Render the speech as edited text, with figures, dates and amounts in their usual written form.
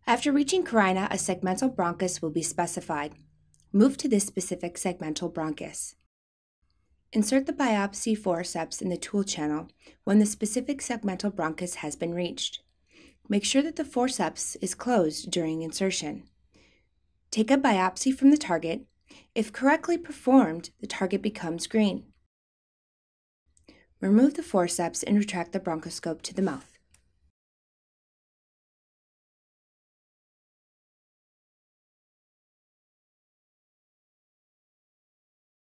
After reaching carina, a segmental bronchus will be specified. Move to this specific segmental bronchus. Insert the biopsy forceps in the tool channel when the specific segmental bronchus has been reached. Make sure that the forceps is closed during insertion. Take a biopsy from the target. If correctly performed, the target becomes green. Remove the forceps and retract the bronchoscope to the mouth.